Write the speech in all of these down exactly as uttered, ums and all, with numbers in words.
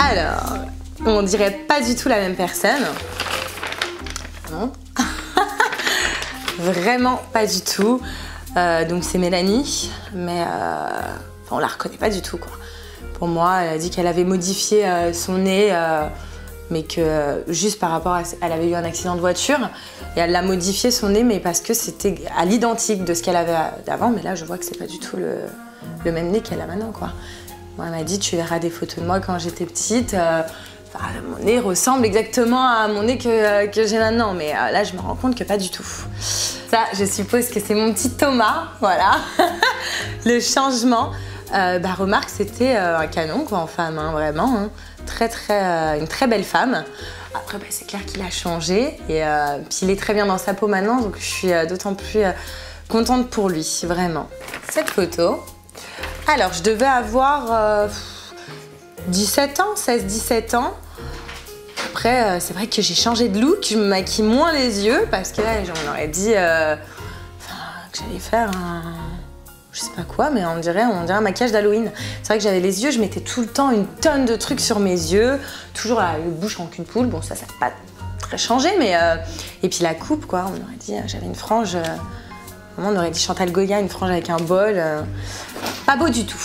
Alors, on dirait pas du tout la même personne. Non. Vraiment pas du tout. Euh, donc c'est Mélanie, mais euh, on la reconnaît pas du tout, quoi. Pour moi, elle a dit qu'elle avait modifié euh, son nez, euh, mais que euh, juste par rapport à... Elle avait eu un accident de voiture et elle l'a modifié son nez, mais parce que c'était à l'identique de ce qu'elle avait d'avant. Mais là, je vois que c'est pas du tout le, le même nez qu'elle a maintenant, quoi. Moi, elle m'a dit, tu verras des photos de moi quand j'étais petite. Euh, enfin, mon nez ressemble exactement à mon nez que, que j'ai maintenant, mais euh, là, je me rends compte que pas du tout. Ça, je suppose que c'est mon petit Thomas, voilà. Le changement. Euh, bah, remarque, c'était euh, un canon, quoi, en femme, hein, vraiment. Hein. Très, très, euh, une très belle femme. Après, bah, c'est clair qu'il a changé. Et euh, puis, il est très bien dans sa peau maintenant, donc je suis euh, d'autant plus euh, contente pour lui, vraiment. Cette photo. Alors, je devais avoir euh, dix-sept ans, seize dix-sept ans. Après, euh, c'est vrai que j'ai changé de look. Je me maquille moins les yeux parce que là, j'en aurais dit euh, que j'allais faire un... Je sais pas quoi, mais on dirait, on dirait un maquillage d'Halloween. C'est vrai que j'avais les yeux, je mettais tout le temps une tonne de trucs sur mes yeux. Toujours la bouche en cul de poule. Bon, ça, ça n'a pas très changé, mais... Euh... Et puis la coupe, quoi. On aurait dit, j'avais une frange... Euh... On aurait dit Chantal Goya, une frange avec un bol. Euh... Pas beau du tout.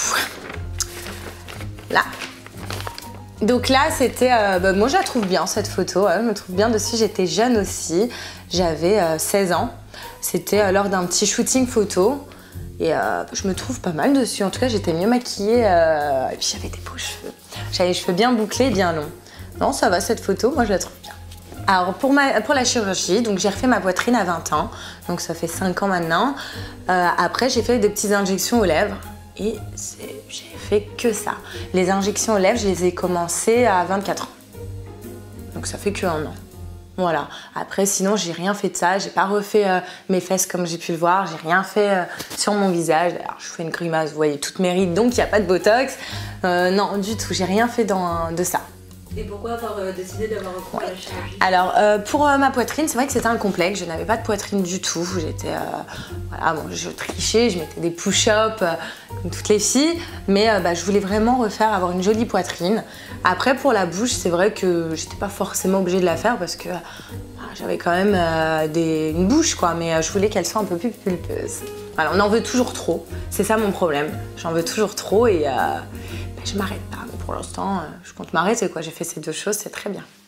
Là. Donc là, c'était... Euh... Bah, moi, je la trouve bien, cette photo. Ouais, je me trouve bien dessus. J'étais jeune aussi. J'avais euh, seize ans. C'était euh, lors d'un petit shooting photo. Et euh, je me trouve pas mal dessus. En tout cas, j'étais mieux maquillée. Euh, et puis j'avais des beaux cheveux. J'avais les cheveux bien bouclés, bien longs. Non, ça va, cette photo, moi je la trouve bien. Alors pour, ma, pour la chirurgie, donc j'ai refait ma poitrine à vingt ans. Donc ça fait cinq ans maintenant. Euh, après, j'ai fait des petites injections aux lèvres. Et j'ai fait que ça. Les injections aux lèvres, je les ai commencées à vingt-quatre ans. Donc ça fait que un an. Voilà. Après, sinon, j'ai rien fait de ça. J'ai pas refait euh, mes fesses comme j'ai pu le voir. J'ai rien fait euh, sur mon visage. Alors, je fais une grimace, vous voyez, toutes mes rides, donc il n'y a pas de botox. Euh, non, du tout. J'ai rien fait dans, de ça. Et pourquoi avoir euh, décidé d'avoir recours à la chirurgie? Alors, euh, pour euh, ma poitrine, c'est vrai que c'était un complexe. Je n'avais pas de poitrine du tout. J'étais, euh, voilà, bon, je trichais, je mettais des push-ups, euh, comme toutes les filles. Mais euh, bah, je voulais vraiment refaire, avoir une jolie poitrine. Après, pour la bouche, c'est vrai que j'étais pas forcément obligée de la faire parce que bah, j'avais quand même euh, des, une bouche, quoi. Mais euh, je voulais qu'elle soit un peu plus pulpeuse. Voilà, on en veut toujours trop. C'est ça mon problème. J'en veux toujours trop et euh, bah, je m'arrête pas. Pour l'instant, je compte m'arrêter, quoi. J'ai fait ces deux choses, c'est très bien.